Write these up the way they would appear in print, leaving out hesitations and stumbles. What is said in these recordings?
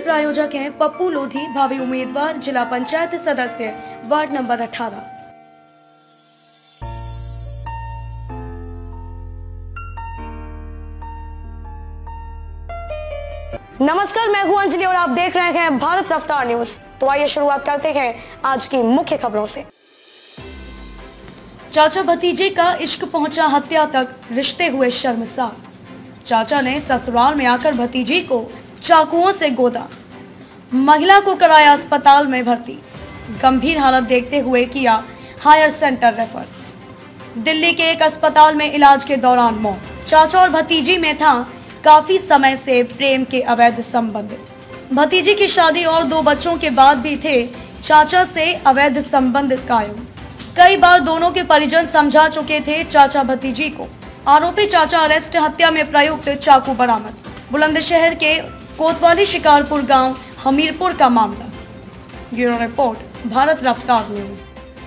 प्रायोजक हैं पप्पू लोधी, भावी उम्मीदवार, जिला पंचायत सदस्य, वार्ड नंबर 18। नमस्कार, मैं हूं अंजलि और आप देख रहे हैं भारत रफ्तार न्यूज। तो आइए शुरुआत करते हैं आज की मुख्य खबरों से। चाचा भतीजे का इश्क पहुंचा हत्या तक, रिश्ते हुए शर्मसार। चाचा ने ससुराल में आकर भतीजी को चाकुओं से गोदा, महिला को कराया अस्पताल में भर्ती, गंभीर हालत देखते हुए किया हायर सेंटर रेफर। दिल्ली के एक अस्पताल में इलाज के दौरान मौत। चाचा और भतीजी में था काफी समय से प्रेम के अवैध संबंध। भतीजी की शादी और 2 बच्चों के बाद भी थे चाचा से अवैध संबंध कायम। कई बार दोनों के परिजन समझा चुके थे चाचा भतीजी को। आरोपी चाचा अरेस्ट, हत्या में प्रयुक्त चाकू बरामद। बुलंदशहर के कोतवाली शिकारपुर गांव हमीरपुर का मामला। ब्यूरो रिपोर्ट, भारत रफ्तार न्यूज।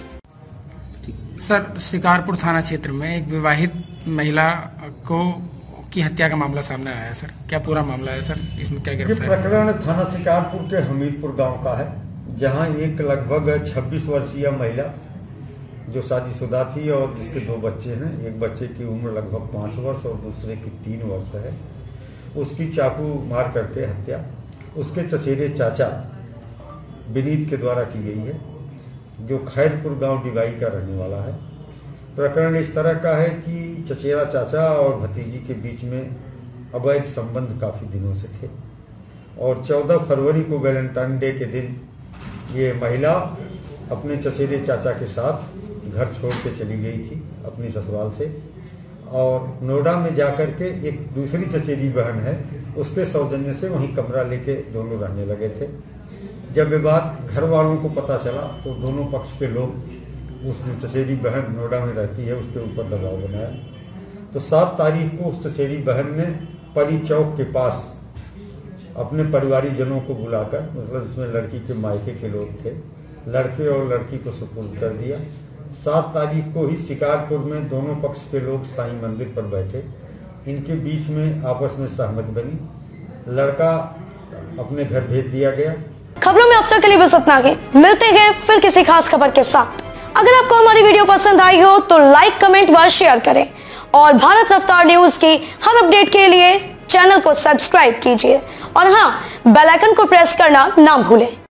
सर, शिकारपुर थाना क्षेत्र में एक विवाहित महिला की हत्या का मामला सामने आया है सर। क्या पूरा मामला है सर? इसमें क्या गिरफ्तार? ये प्रकरण थाना शिकारपुर के हमीरपुर गांव का है, जहां एक लगभग 26 वर्षीय महिला जो शादीशुदा थी और जिसके 2 बच्चे हैं, एक बच्चे की उम्र लगभग 5 वर्ष और दूसरे की 3 वर्ष है, उसकी चाकू मार करके हत्या उसके चचेरे चाचा विनीत के द्वारा की गई है, जो खैरपुर गांव डिवाई का रहने वाला है। प्रकरण इस तरह का है कि चचेरा चाचा और भतीजी के बीच में अवैध संबंध काफी दिनों से थे और 14 फरवरी को वैलेंटाइन डे के दिन ये महिला अपने चचेरे चाचा के साथ घर छोड़ के चली गई थी अपनी ससुराल से, और नोएडा में जाकर के एक दूसरी चचेरी बहन है उसके सौजन्य से वहीं कमरा लेके दोनों रहने लगे थे। जब ये बात घर वालों को पता चला तो दोनों पक्ष के लोग उस चचेरी बहन नोएडा में रहती है उसके ऊपर दबाव बनाया। तो 7 तारीख को उस चचेरी बहन ने परी चौक के पास अपने परिवारीजनों को बुलाकर, मतलब इसमें लड़की के मायके के लोग थे, लड़के और लड़की को सुपुर्द कर दिया। 7 तारीख को ही शिकारपुर में दोनों पक्ष के लोग साईं मंदिर पर बैठे, इनके बीच में आपस में सहमति बनी, लड़का अपने घर भेज दिया गया। खबरों में अब तक के लिए बस इतना ही। मिलते हैं फिर किसी खास खबर के साथ। अगर आपको हमारी वीडियो पसंद आई हो तो लाइक, कमेंट व शेयर करें और भारत रफ्तार न्यूज की हर अपडेट के लिए चैनल को सब्सक्राइब कीजिए और हाँ, बेल आइकन को प्रेस करना ना भूलें।